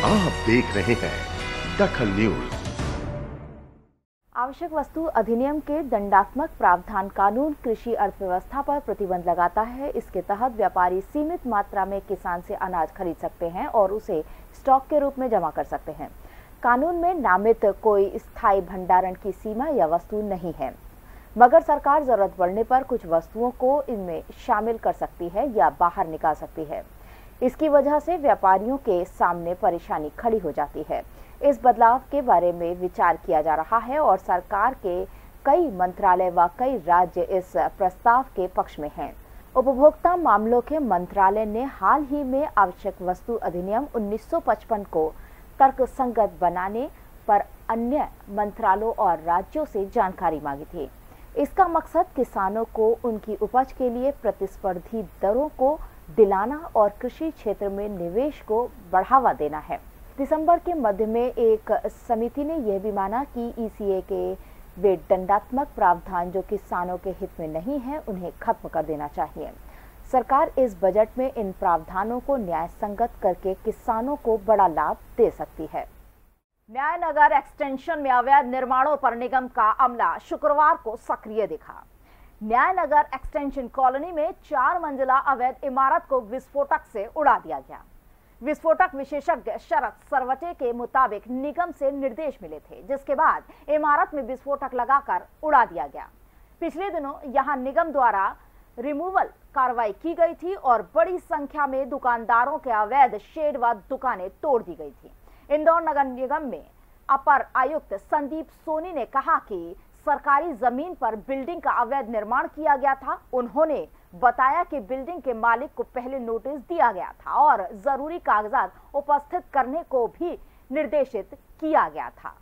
आप देख रहे हैं दखल न्यूज। आवश्यक वस्तु अधिनियम के दंडात्मक प्रावधान कानून कृषि अर्थव्यवस्था पर प्रतिबंध लगाता है। इसके तहत व्यापारी सीमित मात्रा में किसान से अनाज खरीद सकते हैं और उसे स्टॉक के रूप में जमा कर सकते हैं। कानून में नामित कोई स्थायी भंडारण की सीमा या वस्तु नहीं है, मगर सरकार जरूरत पड़ने पर कुछ वस्तुओं को इनमें शामिल कर सकती है या बाहर निकाल सकती है। इसकी वजह से व्यापारियों के सामने परेशानी खड़ी हो जाती है। इस बदलाव के बारे में विचार किया जा रहा है और सरकार के कई मंत्रालय व कई राज्य इस प्रस्ताव के पक्ष में हैं। उपभोक्ता मामलों के मंत्रालय ने हाल ही में आवश्यक वस्तु अधिनियम 1955 को तर्कसंगत बनाने पर अन्य मंत्रालयों और राज्यों से जानकारी मांगी थी। इसका मकसद किसानों को उनकी उपज के लिए प्रतिस्पर्धी दरों को दिलाना और कृषि क्षेत्र में निवेश को बढ़ावा देना है। दिसंबर के मध्य में एक समिति ने यह भी माना कि ईसीए के वे दंडात्मक प्रावधान जो किसानों के हित में नहीं है, उन्हें खत्म कर देना चाहिए। सरकार इस बजट में इन प्रावधानों को न्याय संगत करके किसानों को बड़ा लाभ दे सकती है। न्यायनगर एक्सटेंशन में अवैध निर्माणों पर निगम का अमला शुक्रवार को सक्रिय दिखा। न्यायनगर एक्सटेंशन कॉलोनी में 4 मंजिला अवैध इमारत को विस्फोटक से उड़ा दिया गया। विस्फोटक विशेषज्ञ शरद सरवटे के मुताबिक निगम से निर्देश मिले थे, जिसके बाद इमारत में विस्फोटक लगाकर उड़ा दिया गया। पिछले दिनों यहां निगम द्वारा रिमूवल कार्रवाई की गई थी और बड़ी संख्या में दुकानदारों के अवैध शेड व दुकानें तोड़ दी गई थी। इंदौर नगर निगम में अपर आयुक्त संदीप सोनी ने कहा कि सरकारी जमीन पर बिल्डिंग का अवैध निर्माण किया गया था। उन्होंने बताया कि बिल्डिंग के मालिक को पहले नोटिस दिया गया था और जरूरी कागजात उपस्थित करने को भी निर्देशित किया गया था।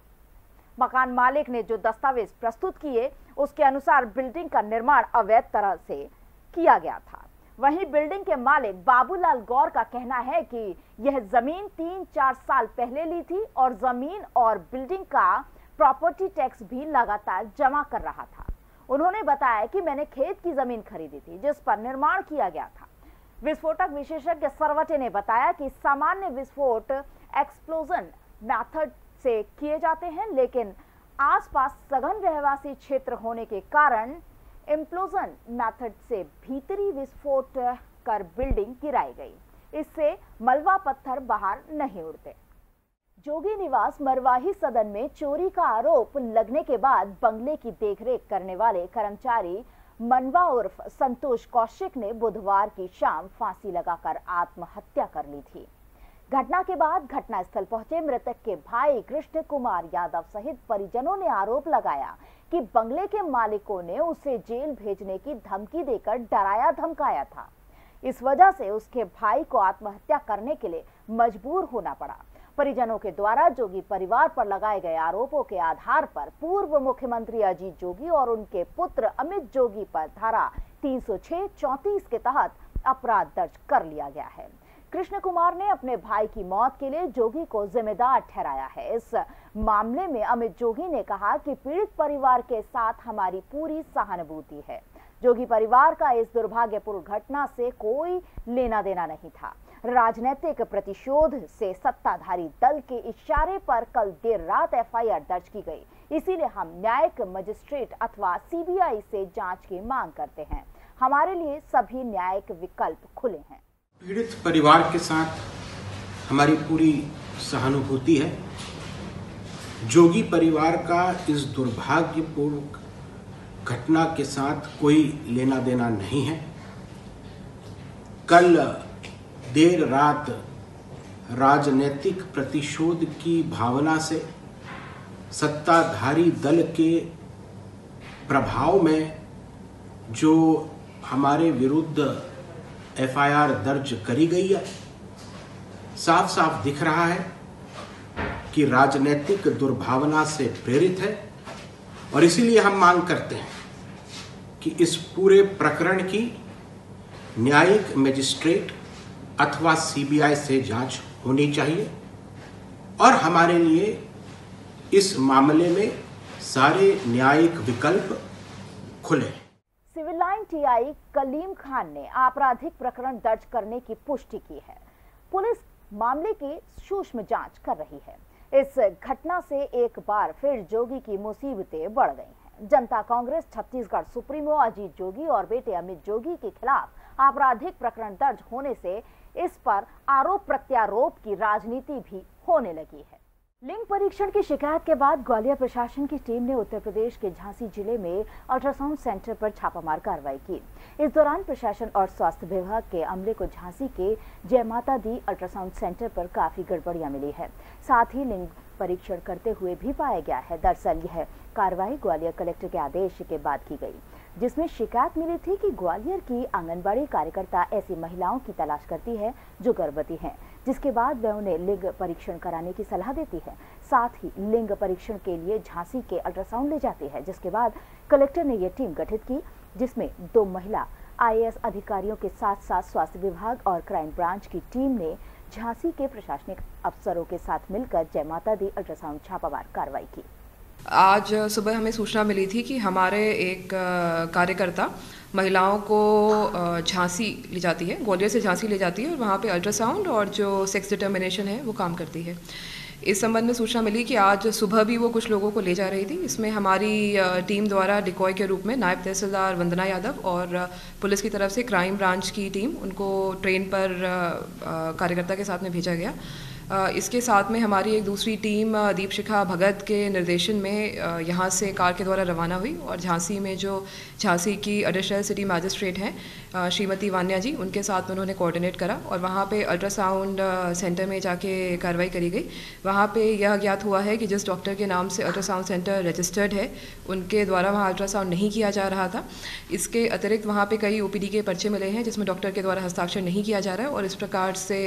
मकान मालिक ने जो दस्तावेज प्रस्तुत किए, उसके अनुसार बिल्डिंग का निर्माण अवैध तरह से किया गया था। वहीं बिल्डिंग के मालिक बाबूलाल गौर का कहना है कि यह जमीन 3-4 साल पहले ली थी और जमीन और बिल्डिंग का प्रॉपर्टी टैक्स भी लगातार जमा कर रहा था। उन्होंने बताया कि मैंने खेत की जमीन खरीदी थी जिस पर निर्माण किया गया था। विस्फोटक विशेषज्ञ सरवटे ने बताया कि सामान्य विस्फोट एक्सप्लोजन मेथड से किए जाते हैं, लेकिन आसपास सघन रहवासी क्षेत्र होने के कारण इम्प्लोजन मेथड से भीतरी विस्फोट कर बिल्डिंग गिराई गई। इससे मलबा पत्थर बाहर नहीं उड़ते। जोगी निवास मरवाही सदन में चोरी का आरोप लगने के बाद बंगले की देखरेख करने वाले कर्मचारी मनवा उर्फ संतोष कौशिक ने बुधवार की शाम फांसी लगाकर आत्महत्या कर ली थी। घटना के बाद घटनास्थल पहुंचे मृतक के भाई कृष्ण कुमार यादव सहित परिजनों ने आरोप लगाया कि बंगले के मालिकों ने उसे जेल भेजने की धमकी देकर डराया धमकाया था। इस वजह से उसके भाई को आत्महत्या करने के लिए मजबूर होना पड़ा। परिजनों के द्वारा जोगी परिवार पर लगाए गए आरोपों के आधार पर पूर्व मुख्यमंत्री अजीत जोगी और उनके पुत्र अमित जोगी पर धारा 306-34 के तहत अपराध दर्ज कर लिया गया है। कृष्ण कुमार ने अपने भाई की मौत के लिए जोगी को जिम्मेदार ठहराया है। इस मामले में अमित जोगी ने कहा कि पीड़ित परिवार के साथ हमारी पूरी सहानुभूति है। जोगी परिवार का इस दुर्भाग्यपूर्ण घटना से कोई लेना देना नहीं था। राजनीतिक प्रतिशोध से सत्ताधारी दल के इशारे पर कल देर रात एफआईआर दर्ज की गई। इसीलिए हम न्यायिक मजिस्ट्रेट अथवा सीबीआई से जांच की मांग करते हैं। हमारे लिए सभी न्यायिक विकल्प खुले हैं। पीड़ित परिवार के साथ हमारी पूरी सहानुभूति है। जोगी परिवार का इस दुर्भाग्यपूर्ण घटना के साथ कोई लेना देना नहीं है। कल देर रात राजनीतिक प्रतिशोध की भावना से सत्ताधारी दल के प्रभाव में जो हमारे विरुद्ध एफआईआर दर्ज करी गई है, साफ साफ दिख रहा है कि राजनीतिक दुर्भावना से प्रेरित है और इसीलिए हम मांग करते हैं कि इस पूरे प्रकरण की न्यायिक मजिस्ट्रेट अथवा सीबीआई से जांच होनी चाहिए और हमारे लिए इस मामले में सारे न्यायिक विकल्प खुले। Civil line TI Kalim Khan ने आपराधिक प्रकरण दर्ज करने की पुष्टि की है। पुलिस मामले की सूक्ष्म जांच कर रही है। इस घटना से एक बार फिर जोगी की मुसीबतें बढ़ गई हैं। जनता कांग्रेस छत्तीसगढ़ सुप्रीमो अजीत जोगी और बेटे अमित जोगी के खिलाफ आपराधिक प्रकरण दर्ज होने से इस पर आरोप प्रत्यारोप की राजनीति भी होने लगी है। लिंग परीक्षण की शिकायत के बाद ग्वालियर प्रशासन की टीम ने उत्तर प्रदेश के झांसी जिले में अल्ट्रासाउंड सेंटर पर छापामार कार्रवाई की। इस दौरान प्रशासन और स्वास्थ्य विभाग के अमले को झांसी के जय माता दी अल्ट्रासाउंड सेंटर पर काफी गड़बड़ियां मिली है। साथ ही लिंग परीक्षण करते हुए भी पाया गया है। दरअसल यह कार्रवाई ग्वालियर कलेक्टर के आदेश के बाद की गई, जिसमें शिकायत मिली थी कि ग्वालियर की आंगनबाड़ी कार्यकर्ता ऐसी महिलाओं की तलाश करती है जो गर्भवती हैं, जिसके बाद वह उन्हें लिंग परीक्षण कराने की सलाह देती है। साथ ही लिंग परीक्षण के लिए झांसी के अल्ट्रासाउंड ले जाती है, जिसके बाद कलेक्टर ने यह टीम गठित की, जिसमें 2 महिला IAS अधिकारियों के साथ साथ स्वास्थ्य विभाग और क्राइम ब्रांच की टीम ने झांसी के प्रशासनिक अफसरों के साथ मिलकर जय माता दी अल्ट्रासाउंड छापामार कार्रवाई की। आज सुबह हमें सूचना मिली थी कि हमारे एक कार्यकर्ता महिलाओं को झांसी ले जाती है, ग्वालियर से झांसी ले जाती है और वहाँ पे अल्ट्रासाउंड और जो सेक्स डिटर्मिनेशन है वो काम करती है। इस संबंध में सूचना मिली कि आज सुबह भी वो कुछ लोगों को ले जा रही थी। इसमें हमारी टीम द्वारा डिकॉय के रूप में नायब तहसीलदार वंदना यादव और पुलिस की तरफ से क्राइम ब्रांच की टीम, उनको ट्रेन पर कार्यकर्ता के साथ में भेजा गया। इसके साथ में हमारी एक दूसरी टीम दीपशिखा भगत के निर्देशन में यहाँ से कार के द्वारा रवाना हुई और झांसी में जो झांसी की एडिशनल सिटी मैजिस्ट्रेट हैं श्रीमती वान्या जी, उनके साथ में उन्होंने कोऑर्डिनेट करा और वहाँ पे अल्ट्रासाउंड सेंटर में जाके कार्रवाई करी गई। वहाँ पे यह ज्ञात हुआ है कि जिस डॉक्टर के नाम से अल्ट्रासाउंड सेंटर रजिस्टर्ड है, उनके द्वारा वहाँ अल्ट्रासाउंड नहीं किया जा रहा था। इसके अतिरिक्त वहाँ पे कई OPD के पर्चे मिले हैं जिसमें डॉक्टर के द्वारा हस्ताक्षर नहीं किया जा रहा है और इस प्रकार से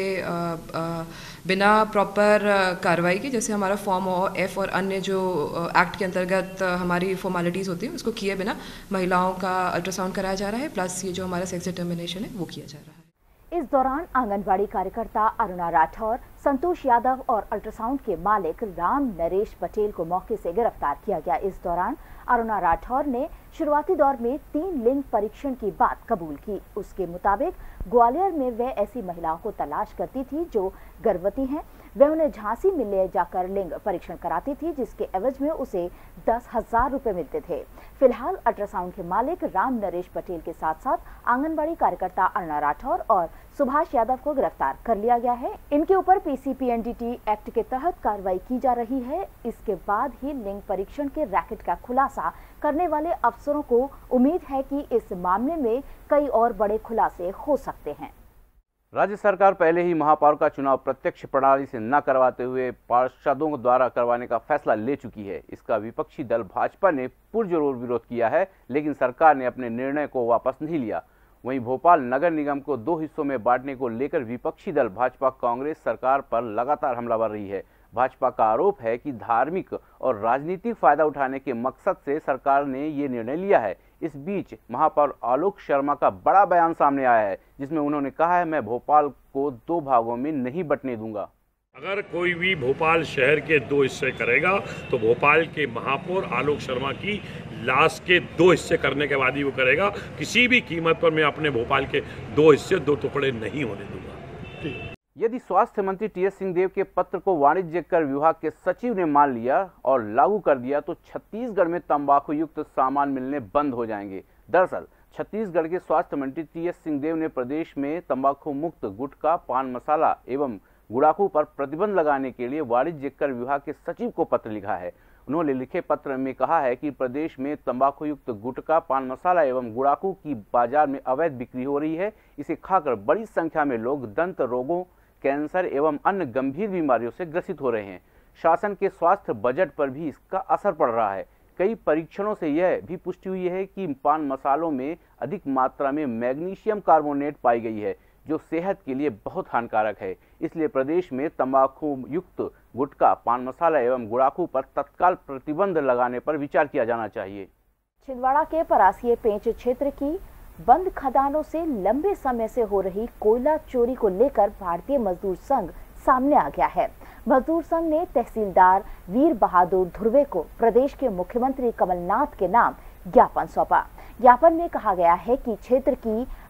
बिना प्रॉपर कार्रवाई की, जैसे हमारा फॉर्म F और अन्य जो एक्ट के अंतर्गत हमारी फॉर्मेलिटीज़ होती हैं उसको किए बिना महिलाओं का अल्ट्रासाउंड कराया जा रहा है, प्लस ये जो हमारा सेक्स डिटर्मिनेशन है वो किया जा रहा है। इस दौरान आंगनबाड़ी कार्यकर्ता अरुणा राठौर, संतोष यादव और अल्ट्रासाउंड के मालिक राम नरेश पटेल को मौके से गिरफ्तार किया गया। इस दौरान अरुणा राठौर ने शुरुआती दौर में 3 लिंग परीक्षण की बात कबूल की। उसके मुताबिक ग्वालियर में वह ऐसी महिलाओं को तलाश करती थी जो गर्भवती हैं। वह उन्हें झांसी में ले जाकर लिंग परीक्षण कराती थी, जिसके एवज में उसे 10,000 रुपए मिलते थे। फिलहाल अल्ट्रासाउंड के मालिक राम नरेश पटेल के साथ साथ आंगनबाड़ी कार्यकर्ता अरुणा राठौर और सुभाष यादव को गिरफ्तार कर लिया गया है। इनके ऊपर PCPNDT एक्ट के तहत कार्रवाई की जा रही है। इसके बाद ही लिंग परीक्षण के रैकेट का खुलासा करने वाले अफसरों को उम्मीद है कि इस मामले में कई और बड़े खुलासे हो सकते हैं। राज्य सरकार पहले ही महापौर का चुनाव प्रत्यक्ष प्रणाली से न करवाते हुए पार्षदों द्वारा करवाने का फैसला ले चुकी है। इसका विपक्षी दल भाजपा ने पुरजोर विरोध किया है, लेकिन सरकार ने अपने निर्णय को वापस नहीं लिया। वहीं भोपाल नगर निगम को 2 हिस्सों में बांटने को लेकर विपक्षी दल भाजपा कांग्रेस सरकार पर लगातार हमलावर रही है। भाजपा का आरोप है कि धार्मिक और राजनीतिक फायदा उठाने के मकसद से सरकार ने ये निर्णय लिया है। इस बीच महापौर आलोक शर्मा का बड़ा बयान सामने आया है, जिसमें उन्होंने कहा है, मैं भोपाल को 2 भागों में नहीं बंटने दूंगा। अगर कोई भी भोपाल शहर के 2 हिस्से करेगा तो भोपाल के महापौर आलोक शर्मा की लाश के 2 हिस्से करने के बाद ही वो करेगा। किसी भी कीमत पर मैं अपने भोपाल के 2 हिस्से 2 टुकड़े नहीं होने दूंगा। यदि स्वास्थ्य मंत्री TS सिंहदेव के पत्र को वाणिज्य कर विभाग के सचिव ने मान लिया और लागू कर दिया तो छत्तीसगढ़ में तंबाकू युक्त सामान मिलने बंद हो जाएंगे। दरअसल छत्तीसगढ़ के स्वास्थ्य मंत्री TS सिंहदेव ने प्रदेश में तंबाकू मुक्त गुटखा, पान मसाला एवं गुड़ाखू पर प्रतिबंध लगाने के लिए वाणिज्य कर विभाग के सचिव को पत्र लिखा है। उन्होंने लिखे पत्र में कहा है कि प्रदेश में तंबाकू युक्त गुटखा, पान मसाला एवं गुड़ाखू की बाजार में अवैध बिक्री हो रही है। इसे खाकर बड़ी संख्या में लोग दंत रोगों, कैंसर एवं अन्य गंभीर बीमारियों से ग्रसित हो रहे हैं। शासन के स्वास्थ्य बजट पर भी इसका असर पड़ रहा है। कई परीक्षणों से यह भी पुष्टि हुई है कि पान मसालों में अधिक मात्रा में मैग्नीशियम कार्बोनेट पाई गई है, जो सेहत के लिए बहुत हानिकारक है। इसलिए प्रदेश में तंबाकू युक्त गुटखा, पान मसाला एवं गुड़ाखू पर तत्काल प्रतिबंध लगाने पर विचार किया जाना चाहिए। छिंदवाड़ा के परासिया पेंच क्षेत्र की बंद खदानों से लंबे समय से हो रही कोयला चोरी को लेकर भारतीय मजदूर संघ सामने आ गया है। मजदूर संघ ने तहसीलदार वीर बहादुर धुर्वे को प्रदेश के मुख्यमंत्री कमलनाथ के नाम ज्ञापन सौंपा। ज्ञापन में कहा गया है कि क्षेत्र की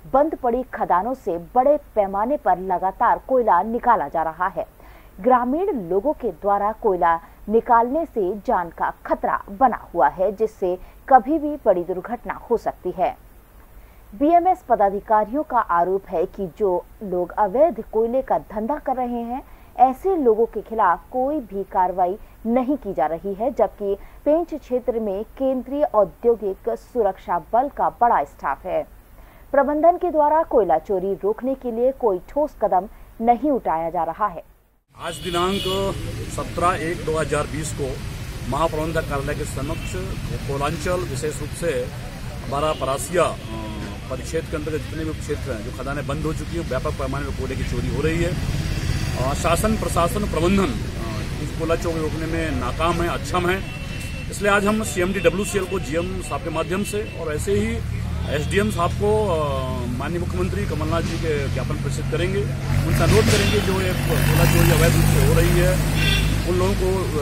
बंद पड़ी खदानों से बड़े पैमाने पर लगातार कोयला निकाला जा रहा है। ग्रामीण लोगों के द्वारा कोयला निकालने से जान का खतरा बना हुआ है, जिससे कभी भी बड़ी दुर्घटना हो सकती है। बीएमएस पदाधिकारियों का आरोप है कि जो लोग अवैध कोयले का धंधा कर रहे हैं, ऐसे लोगों के खिलाफ कोई भी कार्रवाई नहीं की जा रही है, जबकि पेंच क्षेत्र में केंद्रीय औद्योगिक सुरक्षा बल का बड़ा स्टाफ है। प्रबंधन के द्वारा कोयला चोरी रोकने के लिए कोई ठोस कदम नहीं उठाया जा रहा है। आज दिनांक 17/1/2020 को महाप्रबंधक कार्यालय के समक्ष कोयलांचल, विशेष रूप से हमारा परासिया परिक्षेत्र के अंतर्गत जितने भी क्षेत्र हैं जो खदानें बंद हो चुकी हैं, व्यापक पैमाने पर कोयले की चोरी हो रही है। शासन, प्रशासन, प्रबंधन इस कोयला चोरी रोकने में नाकाम है, अक्षम है। इसलिए आज हम CMD-WCL को GM साहब के माध्यम से और ऐसे ही SDM साहब को माननीय मुख्यमंत्री कमलनाथ जी के ज्ञापन प्रेषित करेंगे। उनसे अनुरोध करेंगे जो ये कोयला चोरी अवैध रूप से हो रही है, उन लोगों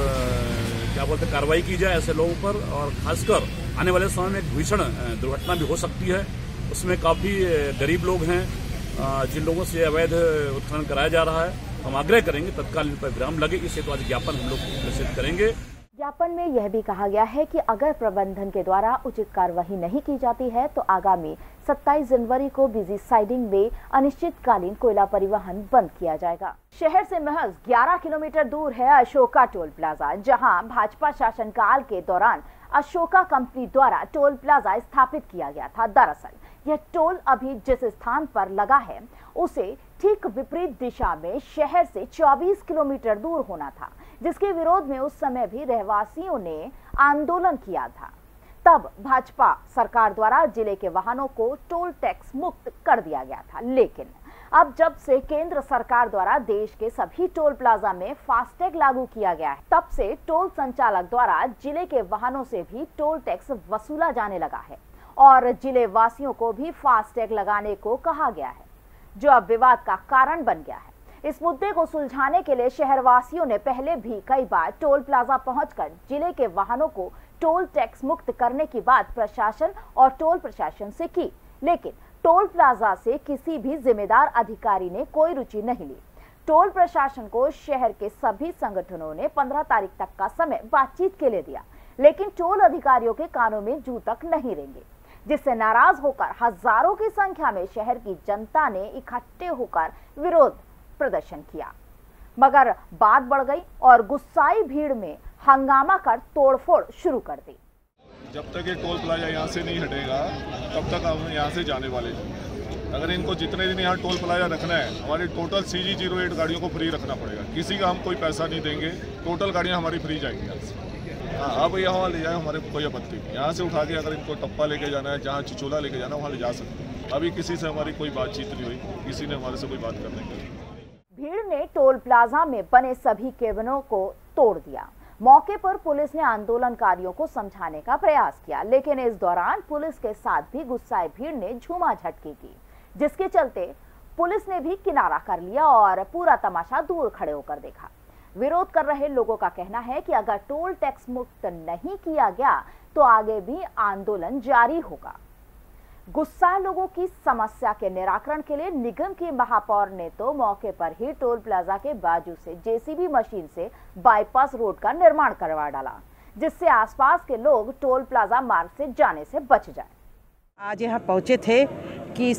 को कार्रवाई की जाए ऐसे लोगों पर, और खासकर आने वाले समय में एक भीषण दुर्घटना भी हो सकती है। उसमें काफ़ी गरीब लोग हैं जिन लोगों से अवैध उत्खनन कराया जा रहा है। हम आग्रह करेंगे तत्काल इन पर विराम लगे, इसे तो आज ज्ञापन हम लोग प्रेषित करेंगे। ज्ञापन में यह भी कहा गया है कि अगर प्रबंधन के द्वारा उचित कार्यवाही नहीं की जाती है तो आगामी 27 जनवरी को बिजी साइडिंग में अनिश्चितकालीन कोयला परिवहन बंद किया जाएगा। शहर से महज 11 किलोमीटर दूर है अशोका टोल प्लाजा, जहां भाजपा शासनकाल के दौरान अशोका कंपनी द्वारा टोल प्लाजा स्थापित किया गया था। दरअसल यह टोल अभी जिस स्थान पर लगा है उसे ठीक विपरीत दिशा में शहर से 24 किलोमीटर दूर होना था, जिसके विरोध में उस समय भी रहवासियों ने आंदोलन किया था। तब भाजपा सरकार द्वारा जिले के वाहनों को टोल टैक्स मुक्त कर दिया गया था, लेकिन अब जब से केंद्र सरकार द्वारा देश के सभी टोल प्लाजा में फास्टैग लागू किया गया है, तब से टोल संचालक द्वारा जिले के वाहनों से भी टोल टैक्स वसूला जाने लगा है और जिले वासियों को भी फास्टैग लगाने को कहा गया है, जो अब विवाद का कारण बन गया है। इस मुद्दे को सुलझाने के लिए शहरवासियों ने पहले भी कई बार टोल प्लाजा पहुंचकर जिले के वाहनों को टोल टैक्स मुक्त करने की बात प्रशासन और टोल प्रशासन से की, लेकिन टोल प्लाजा से किसी भी जिम्मेदार अधिकारी ने कोई रुचि नहीं ली। टोल प्रशासन को शहर के सभी संगठनों ने 15 तारीख तक का समय बातचीत के लिए दिया, लेकिन टोल अधिकारियों के कानों में जू तक नहीं रेंगे, जिससे नाराज होकर हजारों की संख्या में शहर की जनता ने इकट्ठे होकर विरोध प्रदर्शन किया। मगर बात बढ़ गई और गुस्साई भीड़ में हंगामा कर तोड़फोड़ शुरू कर दी। जब तक ये टोल प्लाजा यहाँ से नहीं हटेगा तब तक हम यहाँ से जाने वाले हैं। अगर इनको जितने दिन यहाँ टोल प्लाजा रखना है, हमारी टोटल CG08 गाड़ियों को फ्री रखना पड़ेगा। किसी का हम कोई पैसा नहीं देंगे, टोटल गाड़ियाँ हमारी फ्री जाएंगी यहाँ से। हाँ, अब यहाँ ले जाए, हमारे कोई आपत्ति नहीं। यहाँ से उठा के अगर इनको टप्पा लेके जाना है, जहाँ चिचोला लेके जाना है, वहाँ ले जा सकते हैं। अभी किसी से हमारी कोई बातचीत नहीं हुई, किसी ने हमारे से कोई बात करने की। भीड़ ने टोल प्लाजा में बने सभी केबिनों को तोड़ दिया। मौके पर पुलिस ने आंदोलनकारियों को समझाने का प्रयास किया, लेकिन इस दौरान पुलिस के साथ भी गुस्साए भीड़ ने झूमाझटकी की, जिसके चलते पुलिस ने भी किनारा कर लिया और पूरा तमाशा दूर खड़े होकर देखा। विरोध कर रहे लोगों का कहना है कि अगर टोल टैक्स मुक्त नहीं किया गया तो आगे भी आंदोलन जारी होगा। गुस्साए लोगों की समस्या के निराकरण के लिए निगम की महापौर ने तो मौके पर ही टोल प्लाजा के बाजू से JCB मशीन से बाईपास रोड का निर्माण करवा डाला, जिससे आसपास के लोग टोल प्लाजा मार्ग से जाने से बच जाए। आज यहाँ पहुँचे थे कि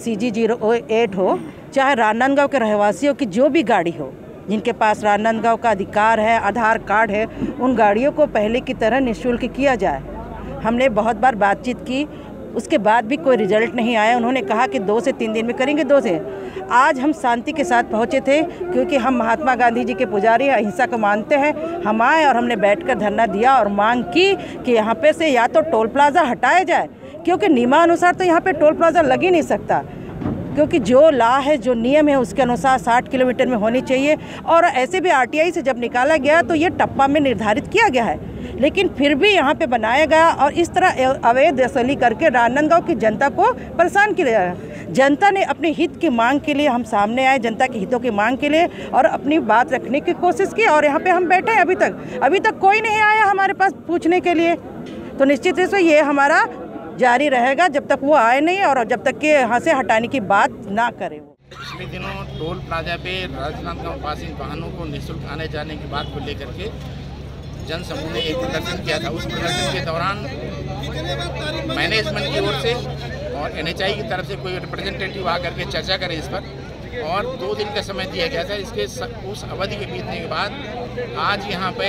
CG08 हो, चाहे राजनांदगांव के रहवासियों की जो भी गाड़ी हो, जिनके पास राजनांदगांव का अधिकार है, आधार कार्ड है, उन गाड़ियों को पहले की तरह निःशुल्क किया जाए। हमने बहुत बार बातचीत की, उसके बाद भी कोई रिजल्ट नहीं आया। उन्होंने कहा कि 2 से 3 दिन में करेंगे, 2 से। आज हम शांति के साथ पहुंचे थे क्योंकि हम महात्मा गांधी जी के पुजारी अहिंसा को मानते हैं। हम आए और हमने बैठकर धरना दिया और मांग की कि यहाँ पे से या तो टोल प्लाजा हटाया जाए, क्योंकि नियमानुसार तो यहाँ पे टोल प्लाजा लग ही नहीं सकता, क्योंकि जो लॉ है, जो नियम है, उसके अनुसार 60 किलोमीटर में होनी चाहिए। और ऐसे भी RTI से जब निकाला गया तो ये टप्पा में निर्धारित किया गया है, लेकिन फिर भी यहाँ पे बनाया गया और इस तरह अवैध वसूली करके राजनांदगांव की जनता को परेशान किया गया। जनता ने अपने हित की मांग के लिए हम सामने आए, जनता के हितों की मांग के लिए, और अपनी बात रखने की कोशिश की। और यहाँ पे हम बैठे हैं, अभी तक कोई नहीं आया हमारे पास पूछने के लिए। तो निश्चित रूप से ये हमारा जारी रहेगा जब तक वो आए नहीं और जब तक कि यहाँ से हटाने की बात ना करे। वो पिछले दिनों टोल प्लाजा पे राजनांदगांव पास इन वाहनों को निःशुल्क आने जाने की बात को लेकर के जन समूह ने एक प्रदर्शन किया था। उस प्रदर्शन के दौरान मैनेजमेंट की ओर से और NHAI की तरफ से कोई रिप्रेजेंटेटिव आकर के चर्चा करे इस पर, और 2 दिन का समय दिया गया था। इसके उस अवधि के बीतने के बाद आज यहाँ पे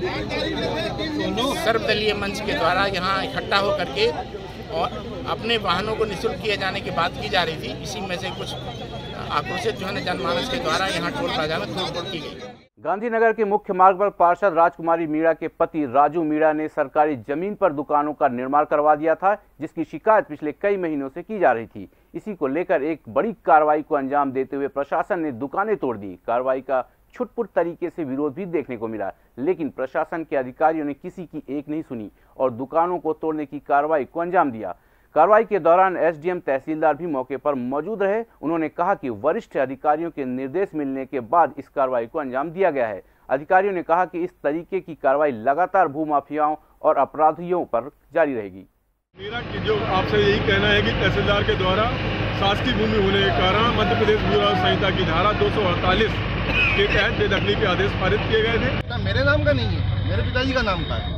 सर्वदलीय मंच के द्वारा यहाँ इकट्ठा होकर के और अपने वाहनों को निःशुल्क किए जाने की बात की जा रही थी। इसी में से कुछ आक्रोशित जो है जनमानस के द्वारा यहाँ टोल प्लाजा में तोड़फोड़ की गई। गांधीनगर के मुख्य मार्ग पर पार्षद राजकुमारी मीणा के पति राजू मीणा ने सरकारी जमीन पर दुकानों का निर्माण करवा दिया था, जिसकी शिकायत पिछले कई महीनों से की जा रही थी। इसी को लेकर एक बड़ी कार्रवाई को अंजाम देते हुए प्रशासन ने दुकानें तोड़ दी। कार्रवाई का छुटपुट तरीके से विरोध भी देखने को मिला, लेकिन प्रशासन के अधिकारियों ने किसी की एक नहीं सुनी और दुकानों को तोड़ने की कार्रवाई को अंजाम दिया। कार्रवाई के दौरान SDM तहसीलदार भी मौके पर मौजूद रहे। उन्होंने कहा कि वरिष्ठ अधिकारियों के निर्देश मिलने के बाद इस कार्रवाई को अंजाम दिया गया है। अधिकारियों ने कहा कि इस तरीके की कार्रवाई लगातार भूमाफियाओं और अपराधियों पर जारी रहेगी। मेरा जो आपसे यही कहना है कि तहसीलदार के द्वारा शासकीय भूमि होने के कारण मध्य प्रदेश भू संहिता की धारा 248 के तहत बेदखली के आदेश पारित किए गए थे। मेरे नाम का नहीं है, मेरे पिताजी का नाम का है।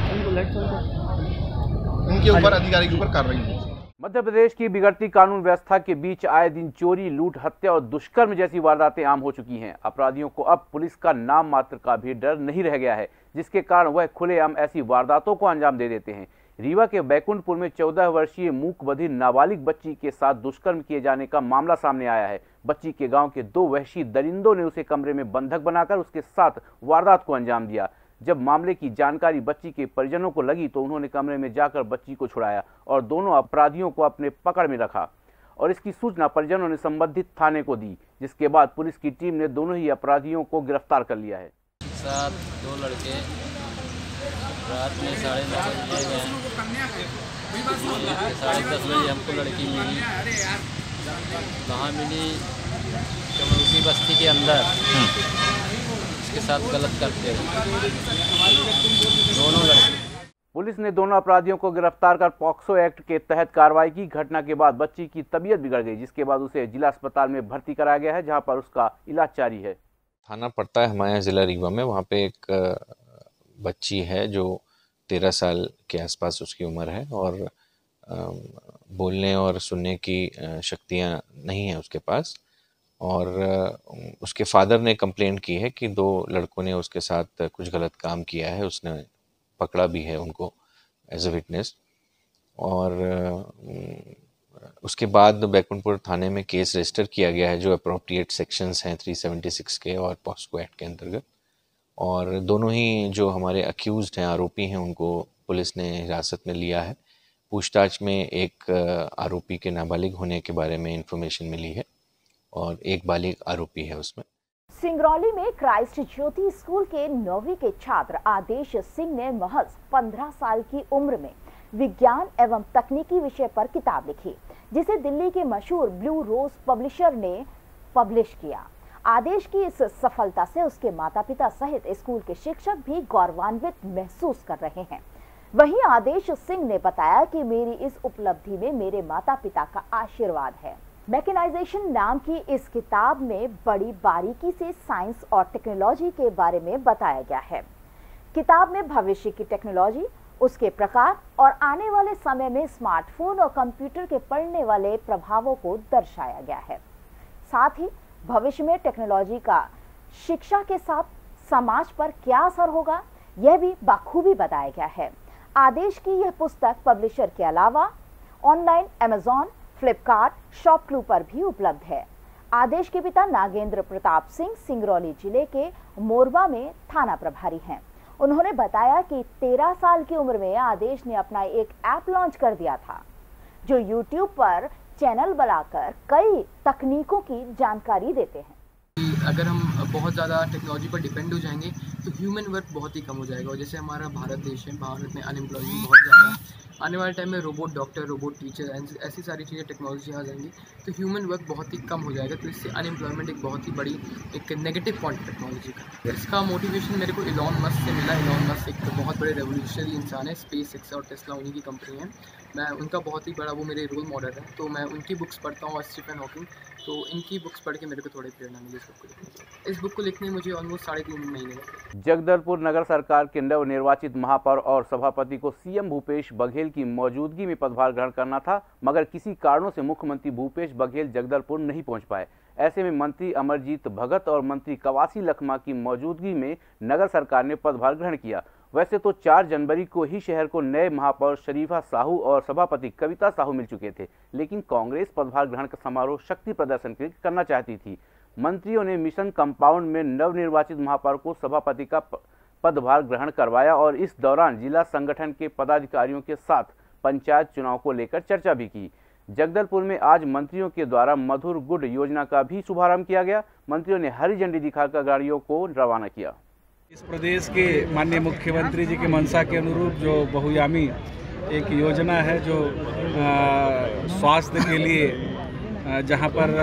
इनके ऊपर अधिकारी के ऊपर कार्रवाई होगी। मध्य प्रदेश की बिगड़ती कानून व्यवस्था के बीच आए दिन चोरी, लूट, हत्या और दुष्कर्म जैसी वारदातें आम हो चुकी हैं। अपराधियों को अब पुलिस का नाम मात्र का भी डर नहीं रह गया है, जिसके कारण वह खुलेआम ऐसी वारदातों को अंजाम दे देते हैं। रीवा के बैकुंठपुर में 14 वर्षीय मूक बधिर नाबालिग बच्ची के साथ दुष्कर्म किए जाने का मामला सामने आया है। बच्ची के गांव के 2 वहशी दरिंदों ने उसे कमरे में बंधक बनाकर उसके साथ वारदात को अंजाम दिया। जब मामले की जानकारी बच्ची के परिजनों को लगी तो उन्होंने कमरे में जाकर बच्ची को छुड़ाया और दोनों अपराधियों को अपने पकड़ में रखा और इसकी सूचना परिजनों ने संबंधित थाने को दी, जिसके बाद पुलिस की टीम ने दोनों ही अपराधियों को गिरफ्तार कर लिया है। साथ 2 लड़के रात में 9:30 बजे गए। 10:30 बजे हमको लड़की मिली। कहाँ मिली? चमरूसी बस्ती के अंदर के साथ गलत करते दोनों लड़के। पुलिस ने दोनों अपराधियों को गिरफ्तार कर पॉक्सो एक्ट के तहत कार्रवाई की। घटना के बाद बच्ची की तबीयत बिगड़ गई, जिसके बाद उसे जिला अस्पताल में भर्ती कराया गया है, जहां पर उसका इलाज जारी है। थाना पड़ता है हमारे जिला रीवा में। वहां पे एक बच्ची है जो 13 साल के आसपास उसकी उम्र है और बोलने और सुनने की शक्तियां नहीं है उसके पास। और उसके फादर ने कंप्लेंट की है कि 2 लड़कों ने उसके साथ कुछ गलत काम किया है। उसने पकड़ा भी है उनको एज अ विटनेस। और उसके बाद बैकुंठपुर थाने में केस रजिस्टर किया गया है, जो अप्रोप्रिएट सेक्शंस हैं 376 के और पॉक्सो एक्ट के अंतर्गत। और दोनों ही जो हमारे अक्यूज्ड हैं, आरोपी हैं, उनको पुलिस ने हिरासत में लिया है। पूछताछ में एक आरोपी के नाबालिग होने के बारे में इंफॉर्मेशन मिली है और एक बालिग आरोपी है उसमें। सिंगरौली में क्राइस्ट ज्योति स्कूल के 9वीं के छात्र आदेश सिंह ने महज 15 साल की उम्र में विज्ञान एवं तकनीकी विषय पर किताब लिखी, जिसे दिल्ली के मशहूर ब्लू रोज पब्लिशर ने पब्लिश किया। आदेश की इस सफलता से उसके माता पिता सहित स्कूल के शिक्षक भी गौरवान्वित महसूस कर रहे हैं। वहीं आदेश सिंह ने बताया कि मेरी इस उपलब्धि में मेरे माता पिता का आशीर्वाद है। मैकेनाइजेशन नाम की इस किताब में बड़ी बारीकी से साइंस और टेक्नोलॉजी के बारे में बताया गया है। किताब में भविष्य की टेक्नोलॉजी, उसके प्रकार और आने वाले समय में स्मार्टफोन और कंप्यूटर के पड़ने वाले प्रभावों को दर्शाया गया है। साथ ही भविष्य में टेक्नोलॉजी का शिक्षा के साथ समाज पर क्या असर होगा, यह भी बाखूबी बताया गया है। आदेश की यह पुस्तक पब्लिशर के अलावा ऑनलाइन अमेज़न, फ्लिपकार्ट, शॉपक्लू पर भी उपलब्ध है। आदेश के पिता नागेंद्र प्रताप सिंह सिंगरौली जिले के मोरबा में थाना प्रभारी हैं। उन्होंने बताया कि 13 साल की उम्र में आदेश ने अपना एक ऐप लॉन्च कर दिया था, जो यूट्यूब पर चैनल बनाकर कई तकनीकों की जानकारी देते हैं। अगर हम बहुत ज़्यादा टेक्नोलॉजी पर डिपेंड हो जाएंगे तो ह्यूमन वर्क बहुत ही कम हो जाएगा। और जैसे हमारा भारत देश है, भारत में अनएम्प्लॉयमेंट बहुत ज़्यादा है आने वाले टाइम में रोबोट डॉक्टर, रोबोट टीचर, ऐसी सारी चीज़ें टेक्नोलॉजी आ जाएंगी तो ह्यूमन वर्क बहुत ही कम हो जाएगा। तो इससे अनएम्प्लॉयमेंट एक बहुत ही बड़ी एक नेगेटिव पॉइंट है टेक्नोलॉजी का। इसका मोटिवेशन मेरे को इलॉन मस्क से मिला। इलॉन मस्क एक बहुत बड़े रेवोल्यूशनरी इंसान है। SpaceX और टेस्ला उन्हीं की कंपनी है। मैं उनका बहुत ही बड़ा, वो मेरे रोल मॉडल है। तो मैं उनकी बुक्स पढ़ता हूँ और स्टीफन हॉकिंग, तो इनकी बुक्स पढ़ के मेरे को थोड़ी प्रेरणा मिली इस बुक को लिखने। इस बुक को लिखने मुझे ऑलमोस्ट 3.5 महीने लगे। जगदलपुर नगर सरकार के नवनिर्वाचित महापौर और सभापति को सीएम भूपेश बघेल की मौजूदगी में पदभार ग्रहण करना था, मगर किसी कारणों से मुख्यमंत्री भूपेश बघेल जगदलपुर नहीं पहुंच पाए। ऐसे में मंत्री अमरजीत भगत और मंत्री कवासी लखमा की मौजूदगी में नगर सरकार ने पदभार ग्रहण किया। वैसे तो 4 जनवरी को ही शहर को नए महापौर शरीफा साहू और सभापति कविता साहू मिल चुके थे, लेकिन कांग्रेस पदभार ग्रहण का समारोह शक्ति प्रदर्शन करना चाहती थी। मंत्रियों ने मिशन कंपाउंड में नवनिर्वाचित महापौर को सभापति का पदभार ग्रहण करवाया और इस दौरान जिला संगठन के पदाधिकारियों के साथ पंचायत चुनाव को लेकर चर्चा भी की। जगदलपुर में आज मंत्रियों के द्वारा मधुर गुड योजना का भी शुभारंभ किया गया। मंत्रियों ने हरी झंडी दिखाकर गाड़ियों को रवाना किया। इस प्रदेश के माननीय मुख्यमंत्री जी की मंशा के अनुरूप जो बहुयामी एक योजना है, जो स्वास्थ्य के लिए जहां पर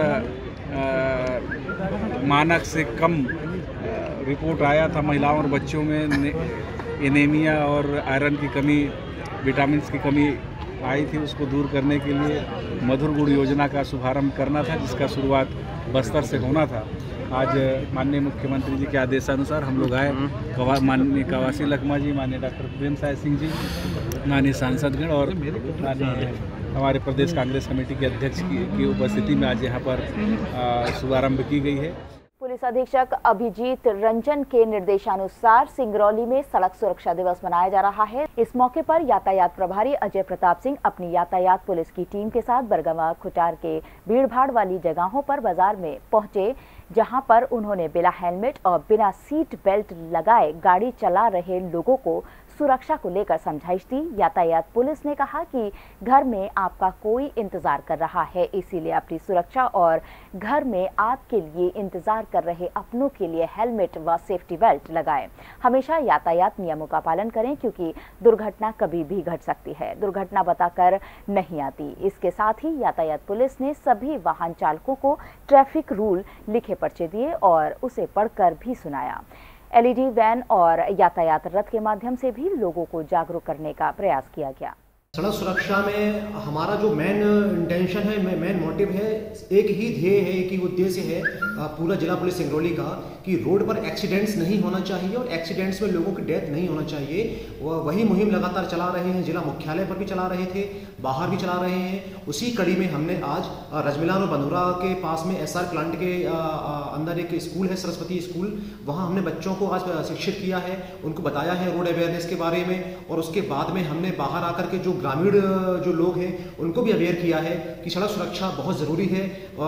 मानक से कम रिपोर्ट आया था, महिलाओं और बच्चों में एनीमिया और आयरन की कमी, विटामिन की कमी आई थी, उसको दूर करने के लिए मधुर गुड़ योजना का शुभारंभ करना था, जिसका शुरुआत बस्तर से होना था। आज माननीय मुख्यमंत्री जी के आदेशानुसार हम लोग आए। माननीय कवासी लखमा जी, माननीय डॉक्टर प्रेम साय सिंह जी, माननीय सांसदगण और माननीय हमारे प्रदेश कांग्रेस कमेटी के अध्यक्ष की उपस्थिति में आज यहाँ पर शुभारंभ की गई है। पुलिस अधीक्षक अभिजीत रंजन के निर्देशानुसार सिंगरौली में सड़क सुरक्षा दिवस मनाया जा रहा है। इस मौके पर यातायात प्रभारी अजय प्रताप सिंह अपनी यातायात पुलिस की टीम के साथ बरगवा खुटार के भीड़भाड़ वाली जगहों पर बाजार में पहुंचे, जहां पर उन्होंने बिना हेलमेट और बिना सीट बेल्ट लगाए गाड़ी चला रहे लोगों को सुरक्षा को लेकर समझाइश दी। यातायात पुलिस ने कहा कि घर में आपका कोई इंतजार कर रहा है, इसीलिए अपनी सुरक्षा और घर में आपके लिए इंतजार कर रहे अपनों के लिए हेलमेट व सेफ्टी बेल्ट लगाएं। हमेशा यातायात नियमों का पालन करें, क्योंकि दुर्घटना कभी भी घट सकती है, दुर्घटना बताकर नहीं आती। इसके साथ ही यातायात पुलिस ने सभी वाहन चालकों को ट्रैफिक रूल लिखे पर्चे दिए और उसे पढ़कर भी सुनाया। LED वैन और यातायात रथ के माध्यम से भी लोगों को जागरूक करने का प्रयास किया गया। सड़क सुरक्षा में हमारा जो मेन इंटेंशन है, मेन मोटिव है, एक ही ध्येय है, एक ही उद्देश्य है पूरा जिला पुलिस सिंगरौली का कि रोड पर एक्सीडेंट्स नहीं होना चाहिए और एक्सीडेंट्स में लोगों की डेथ नहीं होना चाहिए। वही मुहिम लगातार चला रहे हैं। जिला मुख्यालय पर भी चला रहे थे, बाहर भी चला रहे हैं। उसी कड़ी में हमने आज रजमिलान और बंधुरा के पास में SR प्लांट के अंदर एक स्कूल है, सरस्वती स्कूल, वहाँ हमने बच्चों को आज शिक्षित किया है, उनको बताया है रोड अवेयरनेस के बारे में। और उसके बाद में हमने बाहर आकर के जो ग्रामीण जो लोग हैं उनको भी अवेयर किया है कि सड़क सुरक्षा बहुत ज़रूरी है।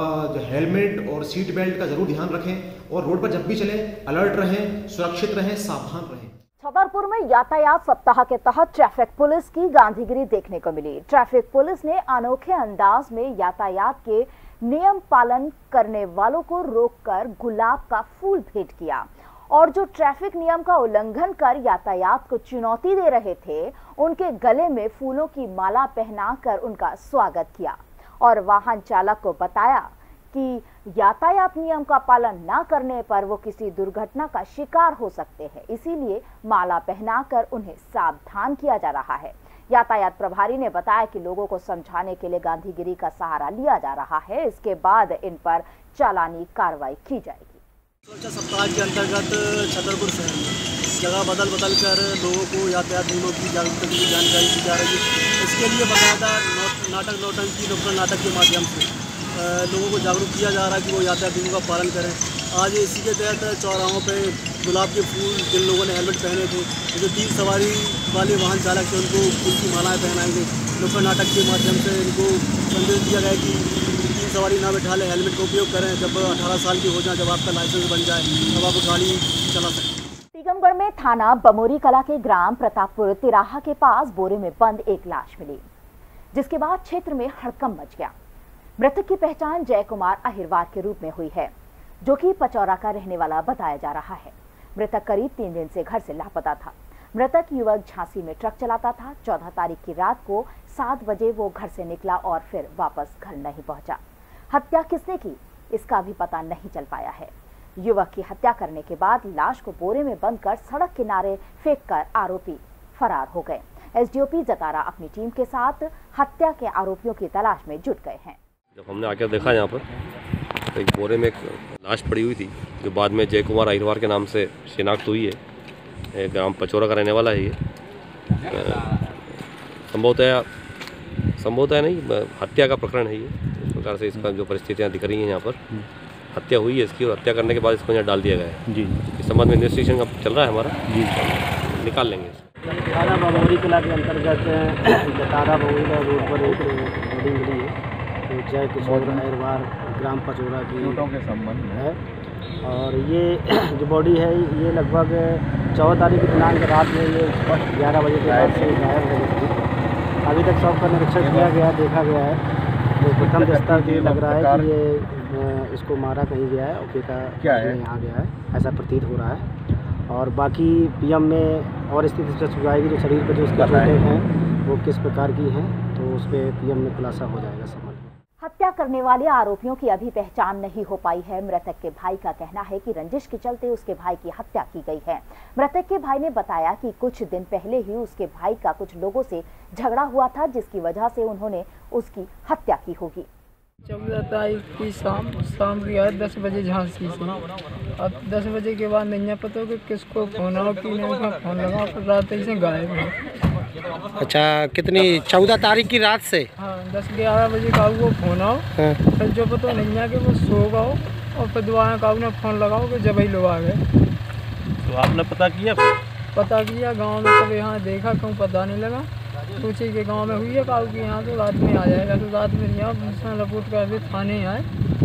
हेलमेट और सीट बेल्ट का जरूर ध्यान रखें और रोड पर जब भी चले अलर्ट रहें, सुरक्षित रहें, सावधान रहें। छतरपुर में यातायात सप्ताह के तहत ट्रैफिक पुलिस की गांधीगिरी देखने को मिली। ट्रैफिक पुलिस ने अनोखे अंदाज में यातायात के नियम पालन करने वालों को रोककर गुलाब का फूल भेंट किया और जो ट्रैफिक नियम का उल्लंघन कर यातायात को चुनौती दे रहे थे, उनके गले में फूलों की माला पहनाकर उनका स्वागत किया और वाहन चालक को बताया कि यातायात नियम का पालन न करने पर वो किसी दुर्घटना का शिकार हो सकते हैं, इसीलिए माला पहनाकर उन्हें सावधान किया जा रहा है। यातायात प्रभारी ने बताया कि लोगों को समझाने के लिए गांधीगिरी का सहारा लिया जा रहा है। इसके बाद इन पर चालानी कार्रवाई की जाएगी। सुरक्षा सप्ताह के अंतर्गत छतरपुर शहर में जगह बदल कर लोगों को यातायात नियमों की जागरूकता की जानकारी दी जा रही है। इसके लिए बाकायदा नाटक नौटंकी नुक्कड़ नाटक के माध्यम से लोगों को जागरूक किया जा रहा है कि वो यातायात नियमों का पालन करें। आज इसी के तहत चौराहों पे गुलाब के फूल, जिन लोगों ने हेलमेट पहने थे, जो 3 सवारी वाले वाहन चालक थे, उनको फूल की मालाएँ पहनाई गई। नुक्कड़ नाटक के माध्यम से इनको संदेश दिया गया कि 3 सवारी ना बैठा ले, हेलमेट का उपयोग करें। जब 18 साल के हो जाए, जब आपका लाइसेंस बन जाए, तब आप गाड़ी चला सकते हैं। टीकमगढ़ में थाना बमोरी कला के ग्राम प्रतापपुर तिराहा के पास बोरे में बंद एक लाश मिली, जिसके बाद क्षेत्र में हड़कंप मच गया। मृतक की पहचान जय कुमार अहिरवार के रूप में हुई है, जो कि पचौरा का रहने वाला बताया जा रहा है। मृतक करीब 3 दिन से घर से लापता था। मृतक युवक झांसी में ट्रक चलाता था। 14 तारीख की रात को 7 बजे वो घर से निकला और फिर वापस घर नहीं पहुंचा। हत्या किसने की, इसका अभी पता नहीं चल पाया है। युवक की हत्या करने के बाद लाश को बोरे में बंद कर सड़क किनारे फेंककर आरोपी फरार हो गए। एसडीओपी जतारा अपनी टीम के साथ हत्या के आरोपियों की तलाश में जुट गए हैं। जब हमने आकर देखा यहाँ पर तो एक बोरे में एक लाश पड़ी हुई थी, जो बाद में जय कुमार अहिरवार के नाम से शिनाख्त हुई है। ग्राम पचौरा का रहने वाला है ये। संभवतः नहीं, हत्या का प्रकरण है ये। इस प्रकार से इसका जो परिस्थितियाँ दिख रही हैं यहाँ पर, हत्या हुई है इसकी और हत्या करने के बाद इसको यहाँ डाल दिया गया है जी। इस संबंध में इन्वेस्टिगेशन का चल रहा है हमारा जी, निकाल लेंगे। थाना बमौरी किला के अंतर्गत जतारा बमौरी रोड पर एक बॉडी मिली है, तो जय किशोर अहिरवार ग्राम पचौरा की के संबंध में है। और ये जो बॉडी है ये लगभग 14 तारीख की दिनांक रात में ये 11 बजे के बाद से गायब हो गई थी। अभी तक शव का निरीक्षण किया गया, देखा गया है। तो प्रथम दस्तावेज लग रहा है कि ये इसको मारा कहीं गया है और पिता यहाँ गया है, ऐसा प्रतीत हो रहा है। और बाकी पीएम में और स्थिति स्पष्ट हो जाएगी, जो शरीर पर जो उसके चोटें हैं वो किस प्रकार की हैं, तो उस पर पीएम में खुलासा हो जाएगा समझ। हत्या करने वाले आरोपियों की अभी पहचान नहीं हो पाई है। मृतक के भाई का कहना है कि रंजिश के चलते उसके भाई की हत्या की गई है। मृतक के भाई ने बताया कि कुछ दिन पहले ही उसके भाई का कुछ लोगों से झगड़ा हुआ था, जिसकी वजह से उन्होंने उसकी हत्या की होगी। 14 तारीख की शाम की 10 बजे झांसी से। अब 10 बजे के बाद नहीं पता कि किसको फोन आओ कि नहीं, फोन लगा फिर रात से गायब है। अच्छा, कितनी 14 तारीख की रात से? हाँ, 10-11 बजे का वो फोन आओ, फिर जो पता नहीं है कि वो सो गओ और फिर दोबारा का ने फोन लगाओ कि जब ही लोग आ गए। तो आपने पता किया? पता किया गांव में, सब यहाँ देखा, क्यों पता नहीं लगा। सोचे कि गांव में हुई है काऊ कि यहाँ तो रात में आ जाएगा, तो रात में नहीं आया। रिपोर्ट कर थाने आए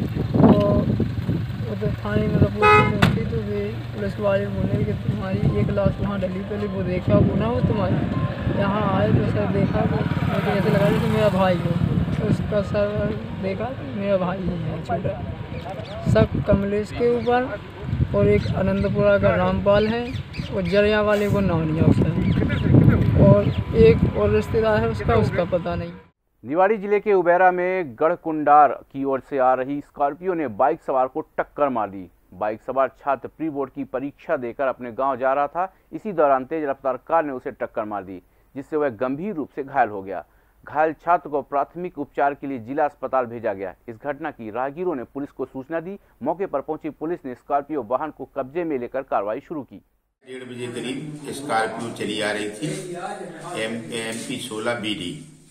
तो थाने में रिपोर्ट होती तो वे पुलिस वाले बोले कि तुम्हारी एक लाश वहाँ डली, पहले वो देखा वो ना हो तुम्हारी। यहाँ आए तो सर देखा तो ऐसे लगा कि मेरा भाई हो, तो उसका सर देखा तो मेरा भाई ही है छोटा। सब कमलेश के ऊपर और एक आनंदपुरा का रामपाल है और जरिया वाले को नौनिया उसका, और एक और रिश्तेदार है उसका पता नहीं। निवाड़ी जिले के उबेरा में गढ़कुंडार की ओर से आ रही स्कॉर्पियो ने बाइक सवार को टक्कर मार दी। बाइक सवार छात्र प्री बोर्ड की परीक्षा देकर अपने गांव जा रहा था। इसी दौरान तेज रफ्तार कार ने उसे टक्कर मार दी, जिससे वह गंभीर रूप से घायल हो गया। घायल छात्र को प्राथमिक उपचार के लिए जिला अस्पताल भेजा गया। इस घटना की राहगीरों ने पुलिस को सूचना दी। मौके पर पहुंची पुलिस ने स्कॉर्पियो वाहन को कब्जे में लेकर कार्रवाई शुरू की। 1:30 बजे करीब स्कॉर्पियो चली आ रही थी MP 16 BD।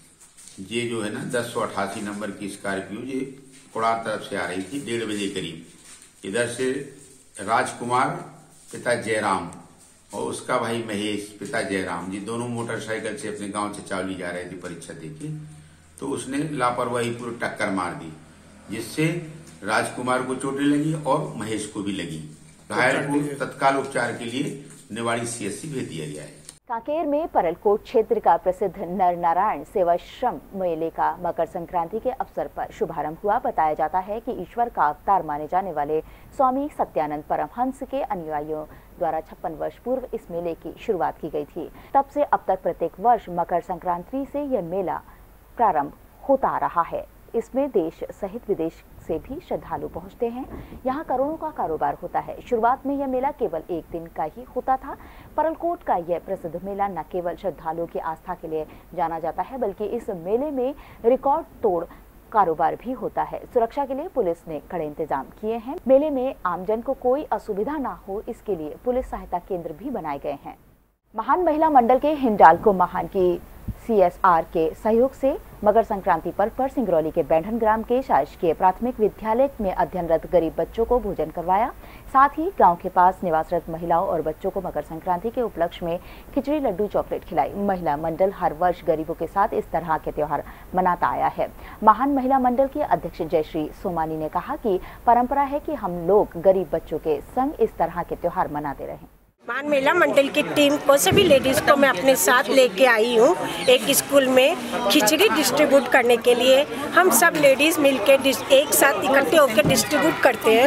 ये जो है ना 1088 नंबर की स्कॉर्पियो ये कुड़ा तरफ से आ रही थी 1:30 बजे करीब। इधर से राजकुमार पिता जयराम और उसका भाई महेश पिता जयराम जी दोनों मोटरसाइकिल से अपने गांव चचावली जा रहे थे परीक्षा देके, तो उसने लापरवाही पूरी टक्कर मार दी, जिससे राजकुमार को चोटें लगी और महेश को भी लगी। घायल को तत्काल उपचार के लिए निवाड़ी CSC भेज दिया गया है। कांकेर में परलकोट क्षेत्र का प्रसिद्ध नर नारायण सेवाश्रम मेले का मकर संक्रांति के अवसर पर शुभारंभ हुआ। बताया जाता है कि ईश्वर का अवतार माने जाने वाले स्वामी सत्यानंद परमहंस के अनुयायियों द्वारा 56 वर्ष पूर्व इस मेले की शुरुआत की गई थी। तब से अब तक प्रत्येक वर्ष मकर संक्रांति से यह मेला प्रारंभ होता आ रहा है। इसमें देश सहित विदेश से भी श्रद्धालु पहुंचते हैं। यहाँ करोड़ों का कारोबार होता है। शुरुआत में यह मेला केवल एक दिन का ही होता था। परलकोट का यह प्रसिद्ध मेला न केवल श्रद्धालुओं की आस्था के लिए जाना जाता है, बल्कि इस मेले में रिकॉर्ड तोड़ कारोबार भी होता है। सुरक्षा के लिए पुलिस ने कड़े इंतजाम किए हैं। मेले में आमजन को कोई असुविधा न हो, इसके लिए पुलिस सहायता केंद्र भी बनाए गए हैं। महान महिला मंडल के हिंडाल्को महान की CSR के सहयोग से मकर संक्रांति पर्व पर सिंगरौली के बैंढन ग्राम के शासकीय प्राथमिक विद्यालय में अध्ययनरत गरीब बच्चों को भोजन करवाया। साथ ही गांव के पास निवासरत महिलाओं और बच्चों को मकर संक्रांति के उपलक्ष्य में खिचड़ी, लड्डू, चॉकलेट खिलाई। महिला मंडल हर वर्ष गरीबों के साथ इस तरह के त्योहार मनाता आया है। महान महिला मंडल की अध्यक्ष जयश्री सोमानी ने कहा कि परंपरा है कि हम लोग गरीब बच्चों के संग इस तरह के त्योहार मनाते रहें। महान महिला मंडल की टीम को, सभी लेडीज को मैं अपने साथ लेके आई हूँ। एक स्कूल में खिचड़ी डिस्ट्रीब्यूट करने के लिए हम सब लेडीज मिलके एक साथ इकट्ठे होकर डिस्ट्रीब्यूट करते हैं।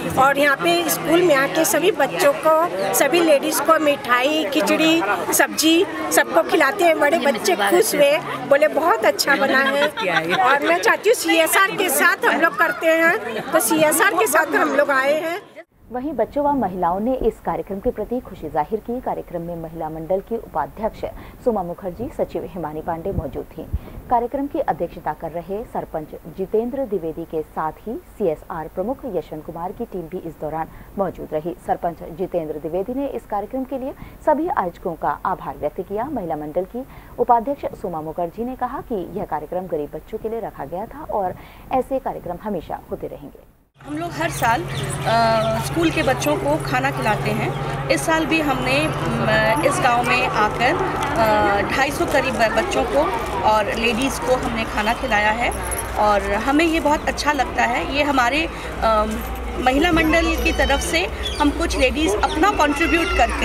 और यहाँ पे स्कूल में आके सभी बच्चों को, सभी लेडीज़ को मिठाई, खिचड़ी, सब्जी सबको खिलाते हैं। बड़े बच्चे खुश हुए, बोले बहुत अच्छा बना है। और मैं चाहती हूँ CSR के साथ हम लोग करते हैं, तो CSR के साथ हम लोग आए हैं। वहीं बच्चों व महिलाओं ने इस कार्यक्रम के प्रति खुशी जाहिर की। कार्यक्रम में महिला मंडल की उपाध्यक्ष सुमा मुखर्जी, सचिव हिमानी पांडे मौजूद थीं। कार्यक्रम की अध्यक्षता कर रहे सरपंच जितेंद्र द्विवेदी के साथ ही CSR प्रमुख यशवंत कुमार की टीम भी इस दौरान मौजूद रही। सरपंच जितेंद्र द्विवेदी ने इस कार्यक्रम के लिए सभी आयोजकों का आभार व्यक्त किया। महिला मंडल की उपाध्यक्ष सुमा मुखर्जी ने कहा कि यह कार्यक्रम गरीब बच्चों के लिए रखा गया था और ऐसे कार्यक्रम हमेशा होते रहेंगे। हम लोग हर साल स्कूल के बच्चों को खाना खिलाते हैं। इस साल भी हमने इस गांव में आकर 250 करीब बच्चों को और लेडीज़ को हमने खाना खिलाया है और हमें ये बहुत अच्छा लगता है। ये हमारे महिला मंडल की तरफ से हम कुछ लेडीज़ अपना कंट्रीब्यूट करके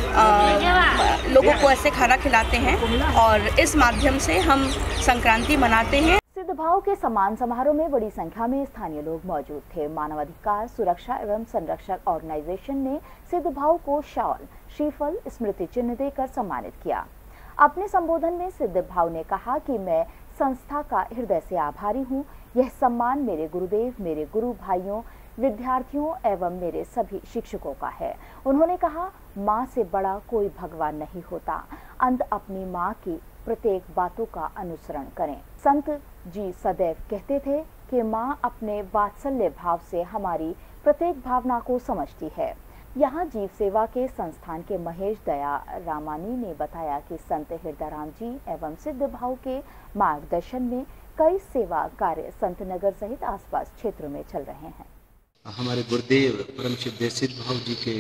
लोगों को ऐसे खाना खिलाते हैं और इस माध्यम से हम संक्रांति मनाते हैं। सिद्ध भाव के सम्मान समारोह में बड़ी संख्या में स्थानीय लोग मौजूद थे। मानवाधिकार सुरक्षा एवं संरक्षक ऑर्गेनाइजेशन ने सिद्ध भाव को शॉल, श्रीफल, स्मृति चिन्ह देकर सम्मानित किया। अपने संबोधन में सिद्ध भाव ने कहा कि मैं संस्था का हृदय से आभारी हूँ। यह सम्मान मेरे गुरुदेव, मेरे गुरु भाइयों, विद्यार्थियों एवं मेरे सभी शिक्षकों का है। उन्होंने कहा, माँ से बड़ा कोई भगवान नहीं होता। अंत अपनी माँ की प्रत्येक बातों का अनुसरण करें। संत जी सदैव कहते थे कि माँ अपने वात्सल्य भाव से हमारी प्रत्येक भावना को समझती है। यहाँ जीव सेवा के संस्थान के महेश दया रामानी ने बताया कि संत हृदयराम जी एवं सिद्ध भाव के मार्गदर्शन में कई सेवा कार्य संत नगर सहित आसपास क्षेत्रों में चल रहे हैं। हमारे गुरुदेव परम सिद्ध सिद्ध भाव जी के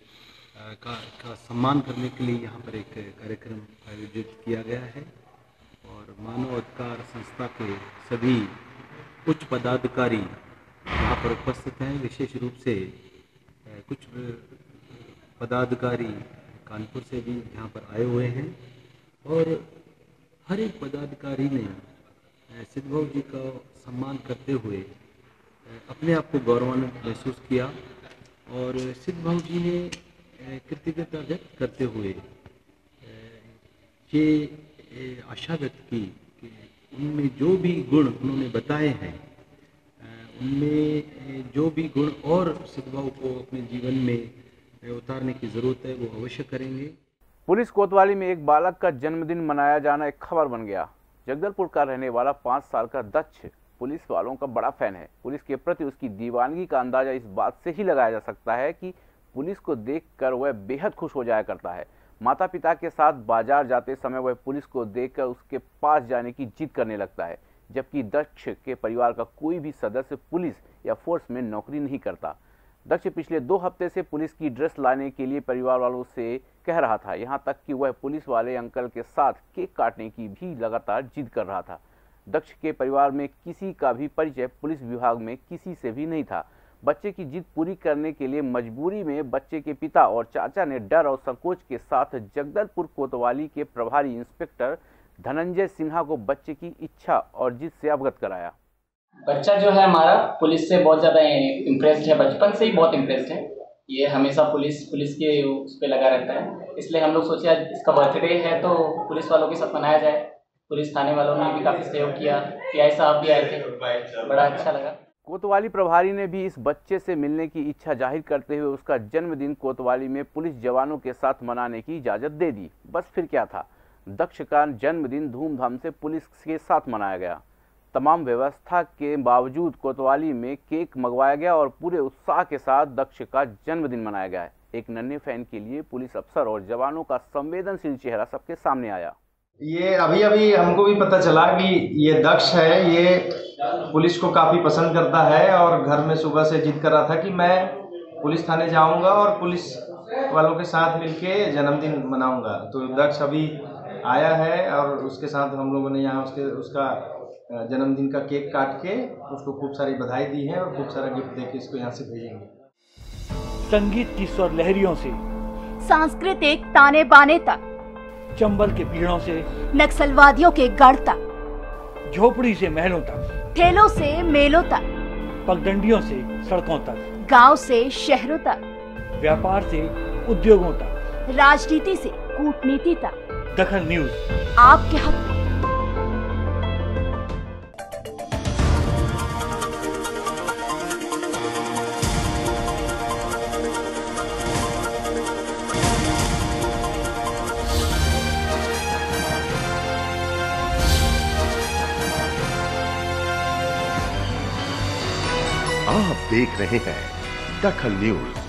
का सम्मान करने के लिए यहाँ पर एक कार्यक्रम आयोजित किया गया है और मानव अधिकार संस्था के सभी उच्च पदाधिकारी यहाँ पर उपस्थित हैं। विशेष रूप से कुछ पदाधिकारी कानपुर से भी यहाँ पर आए हुए हैं और हर एक पदाधिकारी ने सिद्ध भाव जी का सम्मान करते हुए अपने आप को गौरवान्वित महसूस किया और सिद्ध भाव जी ने कृतज्ञता व्यक्त करते हुए ये आशा व्यक्त की कि उनमें जो भी गुण उन्होंने बताए हैं, उनमें जो भी गुण और सिद्ध भाव को अपने जीवन में उतारने की ज़रूरत है वो अवश्य करेंगे। पुलिस कोतवाली में एक बालक का जन्मदिन मनाया जाना एक खबर बन गया। जगदलपुर का रहने वाला 5 साल का दक्ष पुलिस वालों का बड़ा फैन है। पुलिस के प्रति उसकी दीवानगी का अंदाजा इस बात से ही लगाया जा सकता है कि पुलिस को देखकर वह बेहद खुश हो जाया करता है। माता पिता के साथ बाजार जाते समय वह पुलिस को देखकर उसके पास जाने की जिद करने लगता है, जबकि दक्ष के परिवार का कोई भी सदस्य पुलिस या फोर्स में नौकरी नहीं करता। दक्ष पिछले 2 हफ्ते से पुलिस की ड्रेस लाने के लिए परिवार वालों से कह रहा था, यहाँ तक कि वह पुलिस वाले अंकल के साथ केक काटने की भी लगातार जिद कर रहा था। दक्ष के परिवार में किसी का भी परिचय पुलिस विभाग में किसी से भी नहीं था। बच्चे की जिद पूरी करने के लिए मजबूरी में बच्चे के पिता और चाचा ने डर और संकोच के साथ जगदलपुर कोतवाली के प्रभारी इंस्पेक्टर धनंजय सिन्हा को बच्चे की इच्छा और जिद से अवगत कराया। बच्चा जो है हमारा पुलिस से बहुत ज़्यादा इम्प्रेस्ड है, बचपन से ही बहुत इम्प्रेस्ड है। ये हमेशा पुलिस के उस पर लगा रहता है, इसलिए हम लोग सोचे आज इसका बर्थडे है तो पुलिस वालों के साथ मनाया जाए। पुलिस थाने वालों ने भी काफ़ी सहयोग किया, PI साहब भी आए थे, बड़ा अच्छा लगा। कोतवाली प्रभारी ने भी इस बच्चे से मिलने की इच्छा जाहिर करते हुए उसका जन्मदिन कोतवाली में पुलिस जवानों के साथ मनाने की इजाज़त दे दी। बस फिर क्या था, दक्ष का जन्मदिन धूमधाम से पुलिस के साथ मनाया गया। तमाम व्यवस्था के बावजूद कोतवाली में केक मंगवाया गया और पूरे उत्साह के साथ दक्ष का जन्मदिन मनाया गया। एक नन्हे फैन के लिए पुलिस अफसर और जवानों का संवेदनशील चेहरा सबके सामने आया। ये अभी हमको भी पता चला कि ये दक्ष है, ये पुलिस को काफ़ी पसंद करता है और घर में सुबह से जिद कर रहा था कि मैं पुलिस थाने जाऊंगा और पुलिस वालों के साथ मिलके जन्मदिन मनाऊंगा। तो दक्ष अभी आया है और उसके साथ हम लोगों ने यहाँ उसका जन्मदिन का केक काट के उसको खूब सारी बधाई दी है और खूब सारा गिफ्ट देके इसको यहाँ से भेजेंगे। संगीत की स्वर लहरियों से सांस्कृतिक ताने बाने तक, चंबल के पीड़ों से नक्सलवादियों के गढ़ तक, झोपड़ी से महलों तक, ठेलों से मेलों तक, पगडंडियों से सड़कों तक, गांव से शहरों तक, व्यापार से उद्योगों तक, राजनीति से कूटनीति तक, दखल न्यूज आपके हक में। आप देख रहे हैं दखल न्यूज।